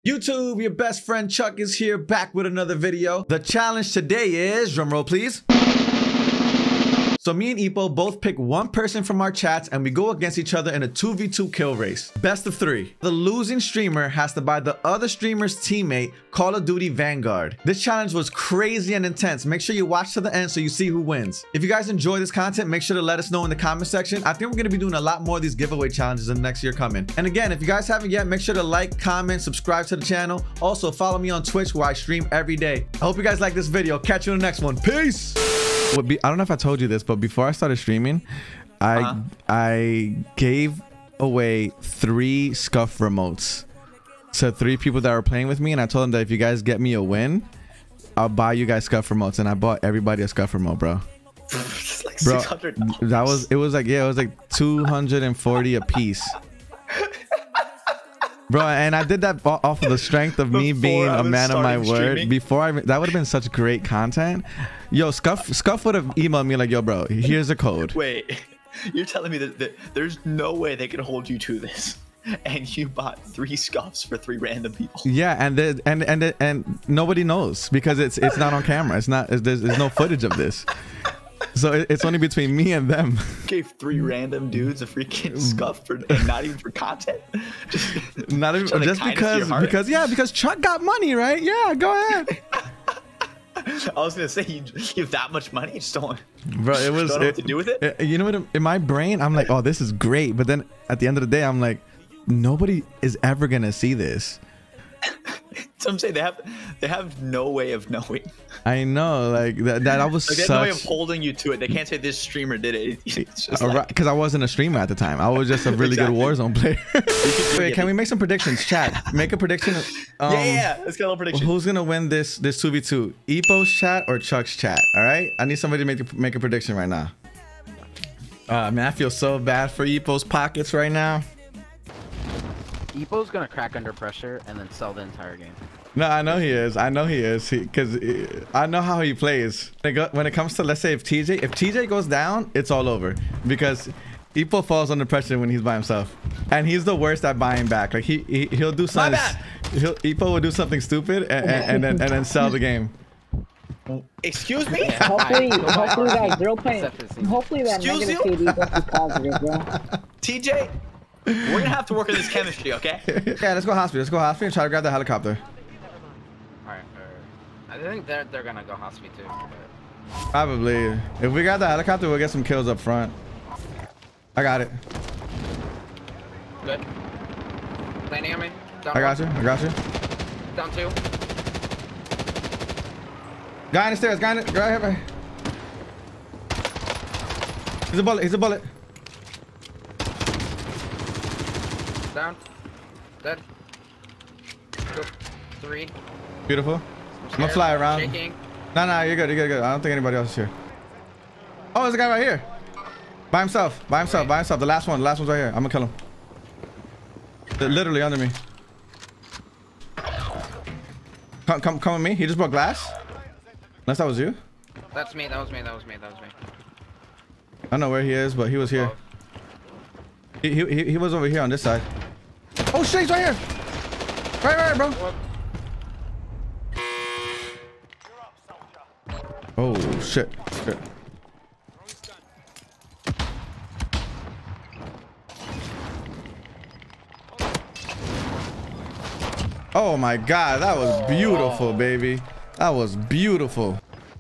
YouTube, your best friend Chuck is here back with another video. The challenge today is, drumroll please. So me and Epo both pick one person from our chats and we go against each other in a 2v2 kill race. Best of 3. The losing streamer has to buy the other streamer's teammate Call of Duty Vanguard. This challenge was crazy and intense. Make sure you watch to the end so you see who wins. If you guys enjoy this content, make sure to let us know in the comment section. I think we're going to be doing a lot more of these giveaway challenges in the next year coming. And again, if you guys haven't yet, make sure to like, comment, subscribe to the channel. Also follow me on Twitch where I stream every day. I hope you guys like this video. Catch you in the next one. Peace. I don't know if I told you this, but before I started streaming, I gave away 3 Scuff remotes to 3 people that were playing with me, and I told them that if you guys get me a win, I'll buy you guys Scuff remotes, and I bought everybody a Scuff remote, bro. It's like Bro, $600. it was like 240 a piece. Bro, and I did that off of the strength of me being a man of my word. That would have been such great content. Yo, Scuff would have emailed me like, yo, bro, here's a code. Wait, you're telling me that there's no way they can hold you to this, and you bought 3 Scuffs for 3 random people? Yeah, and nobody knows because it's not on camera. It's not. There's no footage of this. So it's only between me and them. Gave 3 random dudes a freaking Scuff and not even for content. Just because Chuck got money, right? Yeah, go ahead. I was gonna say you have that much money, you just don't. Bro, it was. Don't know what to do with it. You know what? In my brain, I'm like, oh, this is great. But then at the end of the day, I'm like, nobody is ever gonna see this. So I'm saying they have no way of knowing. I know, like that I was like, they have no way of holding you to it. They can't say this streamer did it. It's just like, because I wasn't a streamer at the time. I was just a really good Warzone player. Wait, can we make some predictions, chat? Make a prediction. Yeah, let's get a little prediction. Who's gonna win this 2v2? Epo's chat or Chuck's chat? All right, I need somebody to make a prediction right now. Man, I feel so bad for Epo's pockets right now. Epo's gonna crack under pressure and then sell the entire game. No, I know he is. I know he is. Because I know how he plays. When it comes to, let's say, if TJ goes down, it's all over. Because Epo falls under pressure when he's by himself. And he's the worst at buying back. Like, he'll do something. Epo will do something stupid and then sell the game. Excuse me? Hopefully that girl playing. Hopefully that negative KD is positive, bro. TJ, we're gonna have to work on this chemistry, okay? Yeah, let's go hospital. Let's go hospital and try to grab the helicopter. Alright, I think they're gonna go hospital too. But... Probably. If we got the helicopter, we'll get some kills up front. I got it. Good. Landing on me. Down I got you. Down 2. Guy in the stairs. Guy here. He's a bullet. Down. Dead. 3. Beautiful. I'm gonna fly around. Shaking. No, you're good. I don't think anybody else is here. Oh, there's a guy right here. By himself. The last one's right here. I'm gonna kill him. They're literally under me. Come with me. He just broke glass. Unless that was you. That was me. I don't know where he is, but he was here. He was over here on this side. Oh shit, he's right here. Right, bro. Oh shit. Oh my god, that was beautiful, baby. That was beautiful.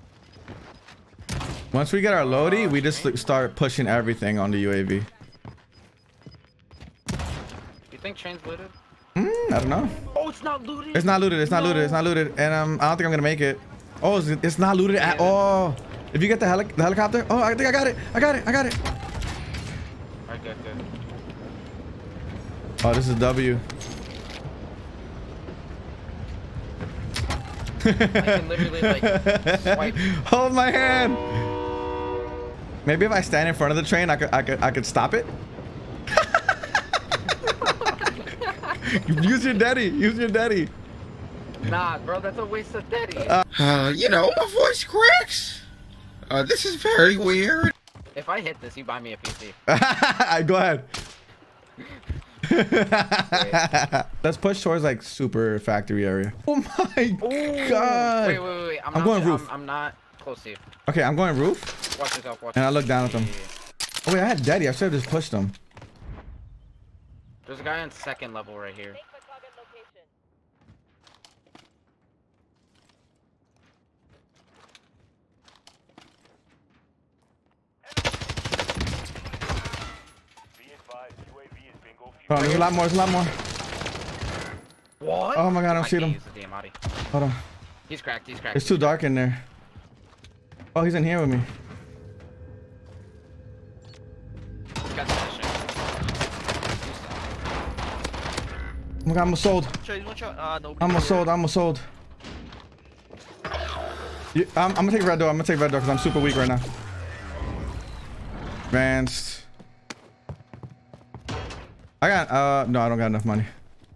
Once we get our loadie, we just start pushing everything on the UAV. You think train's looted? I don't know. Oh, it's not looted. It's not looted. And I don't think I'm gonna make it. Oh, it's not looted at all. If you get the helicopter. Oh, I think I got it. Alright, good. Oh, this is W. I can literally like swipe. Hold my hand. Maybe if I stand in front of the train, I could stop it. Use your daddy. Nah, bro, that's a waste of daddy. You know, my voice cracks. This is very weird. If I hit this, you buy me a PC. Go ahead. Let's push towards like super factory area. Oh my god. Wait. I'm going roof. I'm not close to you. Okay, I'm going roof. Watch yourself. Watch. And I look down at them. Oh wait, I had Daddy. I should have just pushed them. There's a guy on second level right here. Oh, there's a lot more. There's a lot more. What? Oh my god, I don't see them. Hold on. He's cracked. He's cracked. It's too dark in there. Oh, he's in here with me. Got the mission. Oh my god, I'm a sold. I'm a sold. I'm a sold. I'm gonna take red door. I'm gonna take red door because I'm super weak right now. Advanced. I got no, I don't got enough money.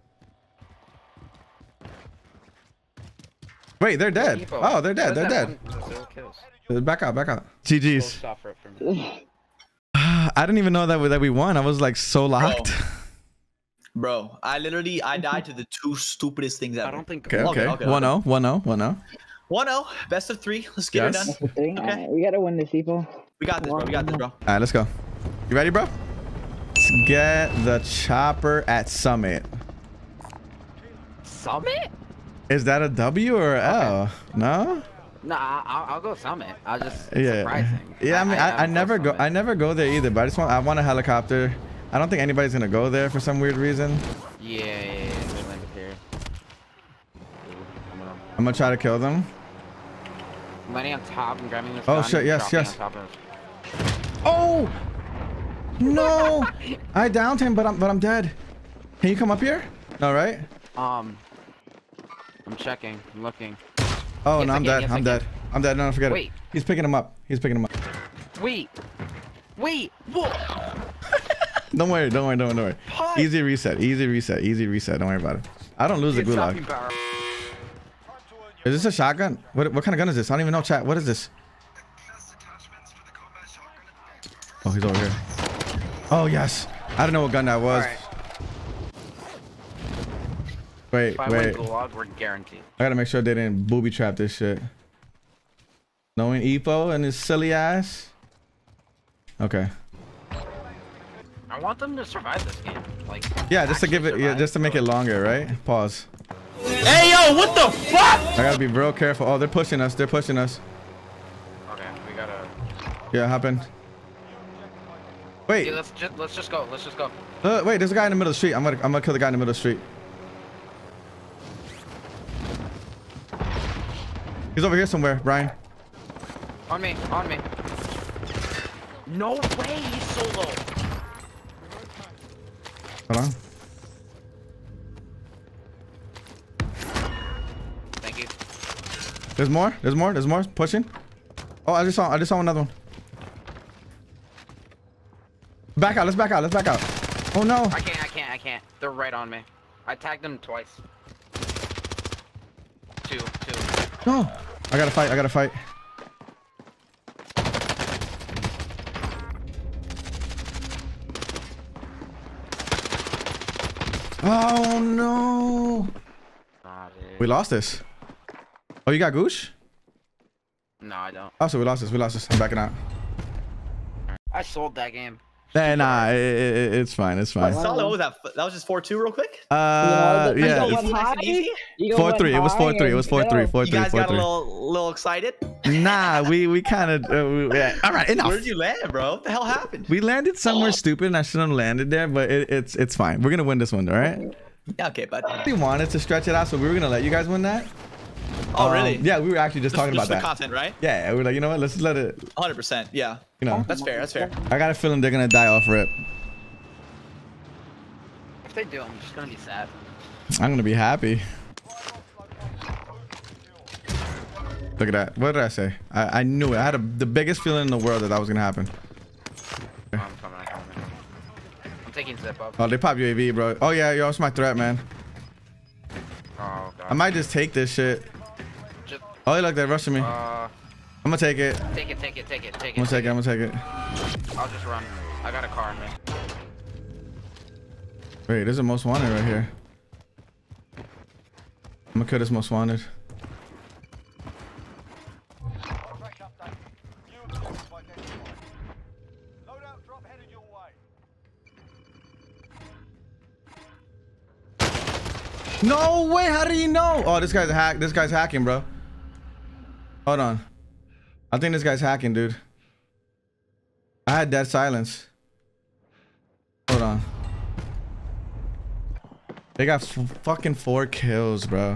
Wait, they're dead. Oh, they're dead. They're dead. Back out, back out. GG's. I didn't even know that we won. I was like so locked. Bro, I died to the two stupidest things ever. I don't think. Okay. 1-0. 1-0. 1-0. 1-0. Best of 3. Let's get it done. Okay. Right, we gotta win this, people. We got this, bro. We got this, bro. All right, let's go. You ready, bro? Let's get the chopper at Summit. Summit? Is that a W or a L? No? Nah, I'll go Summit. It's surprising. Yeah, I mean, I never go there either, but I want a helicopter. I don't think anybody's gonna go there for some weird reason. Yeah. They landed here. I'm gonna try to kill them. I'm landing on top and grabbing this. Oh gun shit! and Yes. dropping on top of Oh no! I downed him, but I'm dead. Can you come up here? No, right? I'm checking. I'm looking. Oh Yes, no, I'm dead. I'm dead. I'm dead. No, forget it. He's picking him up. He's picking him up. Wait. Whoa. Don't worry. Easy reset. Don't worry about it. I don't lose the gulag. Is this a shotgun? What kind of gun is this? I don't even know, chat. What is this? Oh, he's over here. Oh yes. I don't know what gun that was. Wait. Gulag, we're guaranteed. I gotta make sure they didn't booby trap this shit. Knowing Epo and his silly ass. Okay. I want them to survive this game. Like. Yeah, just to give it. Yeah, just to make it longer, right? Pause. Hey yo, what the fuck? I gotta be real careful. Oh, they're pushing us. Okay, we gotta. Yeah, hop in. Wait. Yeah, let's just go. Wait, there's a guy in the middle of the street. I'm gonna kill the guy in the middle of the street. He's over here somewhere, Brian. On me. No way, he's so low. Hold on. Thank you. There's more. Pushing. Oh, I just saw another one. Back out. Let's back out. Oh no. I can't. They're right on me. I tagged them twice. Two. No. I gotta fight. Oh no. We lost this. Oh, you got Goosh? No, I don't. Oh, so we lost this. I'm backing out. I sold that game. Nah, it's fine. Solid. What was that? That was just 4-2 real quick? Yeah. Nice and easy? 4-3. It was 4-3. You guys got a little excited? Nah, we kind of. Yeah. All right, enough. Where did you land, bro? What the hell happened? We landed somewhere stupid and I shouldn't have landed there, but it's fine. We're going to win this one, all right? Yeah, okay, bud. We wanted to stretch it out, so we were going to let you guys win that. Oh, really? Yeah, we were actually just talking about that. The content, right? Yeah, we were like, you know what? Let's just let it. 100%. Yeah. You know. That's fair. I got a feeling they're going to die off rip. If they do, I'm just going to be sad. I'm going to be happy. Look at that. What did I say? I knew it. I had the biggest feeling in the world that was going to happen. I'm coming. I'm taking zip up. Oh, they pop UAV, bro. Oh, yeah. Yo, it's my threat, man. Oh, God. I might just take this shit. Oh, look, they're rushing me. I'm gonna take it. Take it. I'm gonna take it. I'll just run. I got a car in me. Wait, there's a most wanted right here. I'm gonna kill this most wanted. No way! How did he know? Oh, this guy's hack. This guy's hacking, bro. Hold on. I think this guy's hacking, dude. I had dead silence. Hold on. They got fucking 4 kills, bro.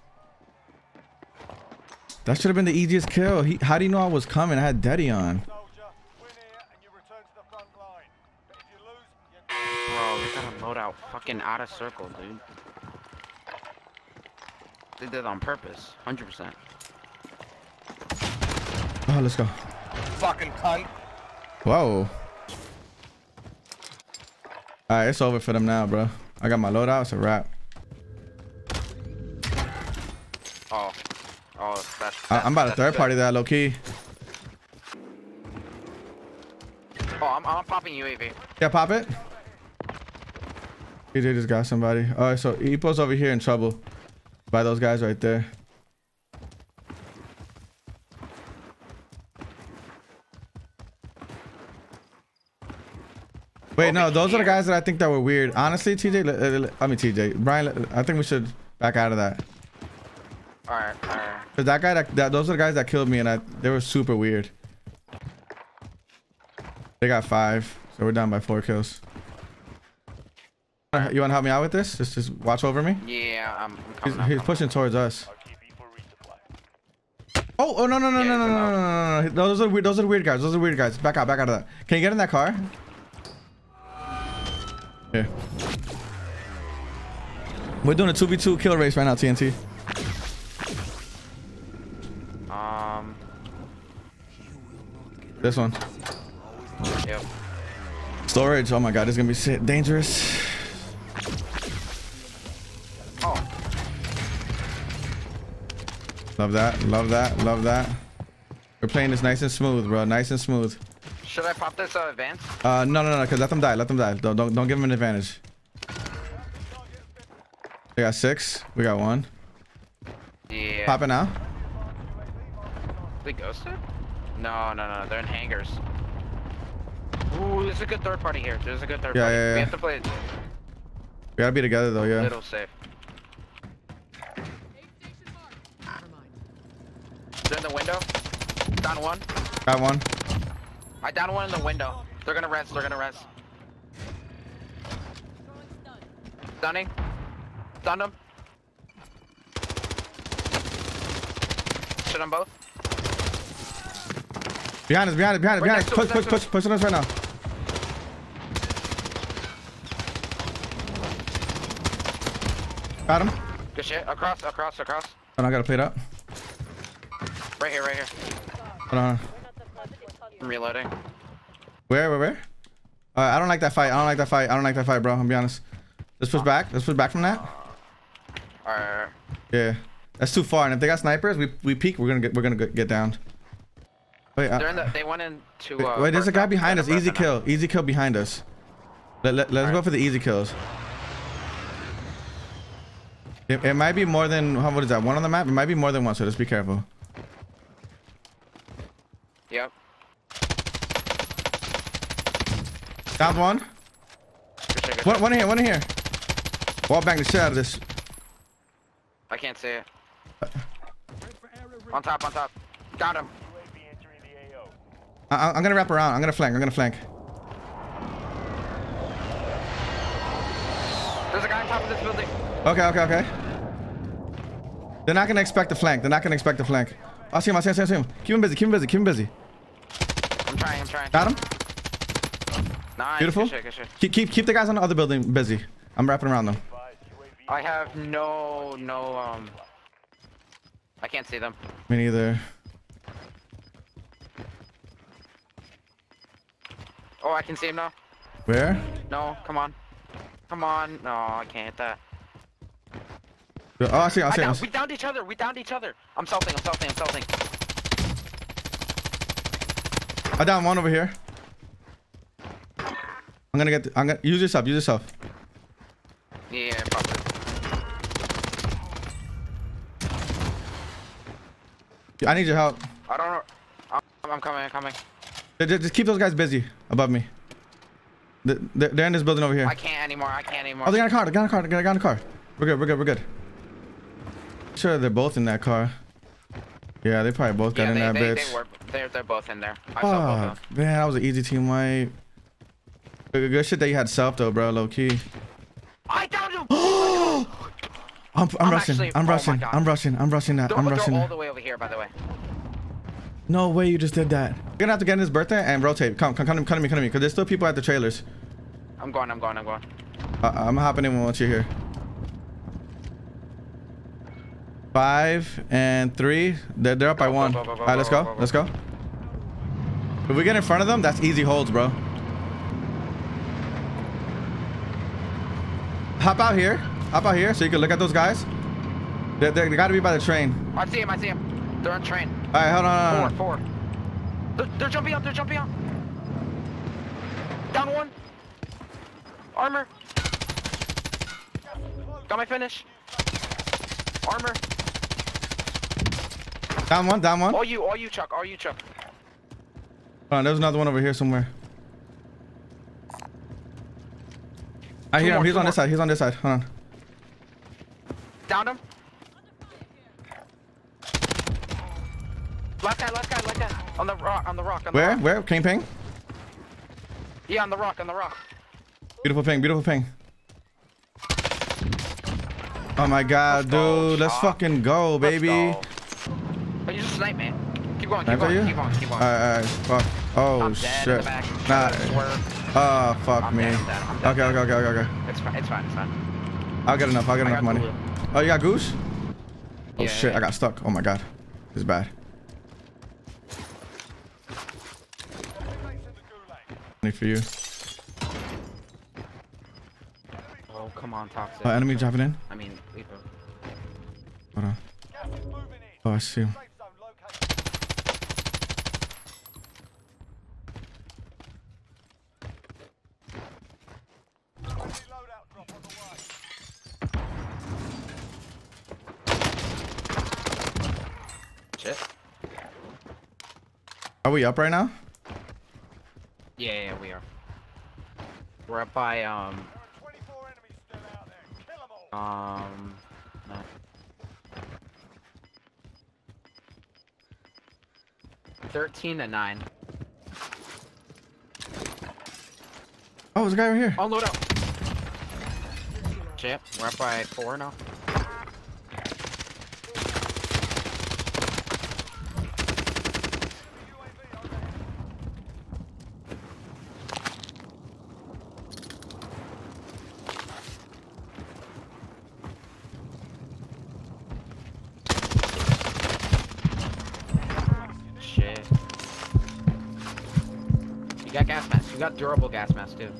That should have been the easiest kill. How do you know I was coming? I had Daddy on. Bro, we got a loadout fucking out of circle, dude. They did it on purpose, 100%. Oh, let's go. Fucking cunt. Whoa. Alright, it's over for them now, bro. I got my loadout. It's a wrap. Oh, that's I'm about to third party that low key. Oh, I'm popping UAV. Yeah, pop it. TJ just got somebody. Alright, so Epo's over here in trouble by those guys right there. Wait, no, those are the guys that I think that were weird. Honestly, TJ, I mean TJ, Brian, I think we should back out of that. Alright. Cause that guy, those are the guys that killed me, and they were super weird. They got 5, so we're down by 4 kills. You wanna help me out with this? Just watch over me. Yeah, I'm coming. He's pushing towards us. Oh no! Those are weird. Those are weird guys. Those are weird guys. Back out of that. Can you get in that car? Here. We're doing a 2v2 kill race right now, TNT. This one. Yep. Storage. Oh my god, this is gonna be dangerous. Oh. Love that. Love that. Love that. We're playing this nice and smooth, bro. Nice and smooth. Should I pop this advance? No, because let them die. Let them die. Don't give them an advantage. They got 6. We got 1. Yeah. Pop it now. They ghosted? No. They're in hangars. Ooh, there's a good third party here. There's a good third party. Yeah. We have to play it. We gotta be together though, yeah. Little safe. They're in the window. Down 1. Got 1. I down 1 in the window. They're gonna res. Stunning. Stunned him. Shit on both. Behind us. Push on us right now. Got him. Good shit. Across. And I gotta play it up. Right here. Hold on. I'm reloading. Where? I don't like that fight. I don't like that fight, bro. I'll be honest. Let's push back. Let's push back from that. Alright. Yeah. That's too far. And if they got snipers, we peek. We're gonna get down. Wait. They went into. Wait. There's a guy behind us. Easy kill. Easy kill behind us. Let's go for the easy kills. It might be more than what is that? 1 on the map. It might be more than 1. So just be careful. Yep. Down 1. One in here. Wall bang the shit out of this. I can't see it. On top. Got him. I'm gonna wrap around. I'm gonna flank. There's a guy on top of this building. Okay. They're not gonna expect the flank. I see him. Keep him busy. I'm trying. Got him. Nice. Beautiful. Good shit. Keep the guys on the other building busy. I'm wrapping around them. I have no I can't see them. Me neither. Oh, I can see him now. Where? No, come on. No, I can't hit that. Oh, I see him. We downed each other. I'm salting. I down 1 over here. I'm gonna use yourself. Yeah, probably. I need your help. I don't know. I'm coming. I'm coming. Just keep those guys busy above me. They're in this building over here. I can't anymore. I can't anymore. Oh, they got a car. They got a car. They got a car. We're good. We're good. We're good. Sure, they're both in that car. Yeah, they probably both got in that bitch. They're both in there. I saw both of them. Man, that was an easy team wipe. Good shit that you had self though, bro. Low key. I downed him. I'm rushing. Actually, I'm rushing. God. I'm rushing. I'm rushing that. I'm rushing all that. the way over here, by the way. No way you just did that. You're gonna have to get in his birthday and rotate. Come to me, because there's still people at the trailers. I'm going. I'm hopping in once you're here. 5 and 3. They're up by 1. All right, let's go. Let's go. If we get in front of them, that's easy holds, bro. Hop out here. Hop out here so you can look at those guys. They gotta be by the train. I see him. They're on train. All right, hold on. Four. They're jumping out. Down one. Armor. Got my finish. Armor. Down one. All you, Chuck. Hold on, there's another one over here somewhere. I hear him. He's on this side. Hold on. Downed him. Last guy. On the rock. Where? Can you ping? Yeah, on the rock. Beautiful ping. Oh my god, dude. Let's fucking go, baby. Oh, you just snipe, man. Keep going. Alright, fuck. Oh shit. Nah. Oh, fuck me. Okay. It's fine. I'll get enough money. Glue. Oh, you got goose? Oh Yeah, shit, yeah. I got stuck. Oh my god. This is bad. Money for you. Oh, come on, toxic. Enemy dropping in. I mean, leave him. Hold on. Oh, I see him. Shit. Are we up right now? Yeah, we are. We're up by no. 13-9. Oh, there's a guy right here. Oh, load up. Shit, we're up by 4 now. Shit. You got gas masks. You got durable gas masks too.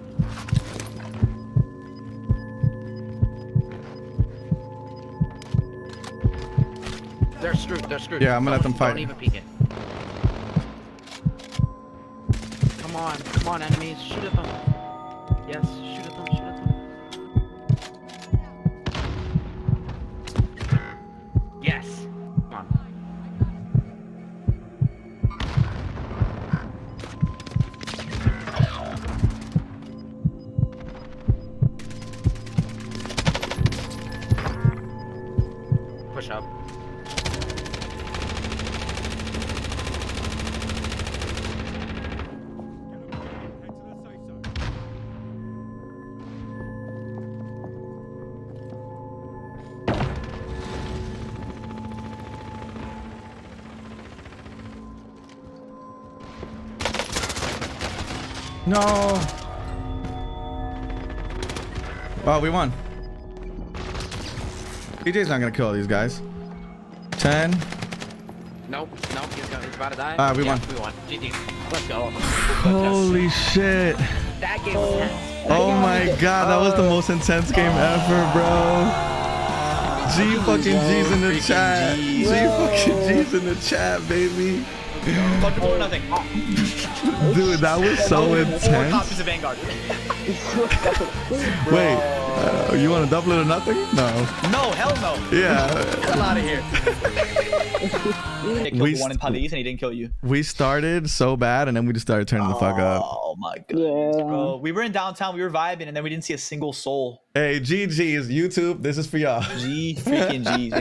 They're screwed. Yeah, I'm gonna let them fight. Don't even peek it. Come on, enemies. Shoot at them. Yes, shoot at them. Yes. Come on. Push up. No. Oh, we won. DJ's not gonna kill all these guys. 10. Nope. He's about to die. We won. We won. GG. Let's go. Holy shit. That game was intense. Oh my god, that was the most intense game ever, bro. G fucking G's in the chat. G fucking G's in the chat, baby. Double or nothing. Dude, that was so 4 intense. copies of Vanguard. Wait, you want to double it or nothing? No. No, hell no. Yeah. Hell out of here. Nick killed one in Paliz and he didn't kill you. We started so bad and then we just started turning the fuck up. Oh my goodness, bro. We were in downtown, we were vibing, and then we didn't see a single soul. Hey, GG's YouTube, this is for y'all. G freaking G's.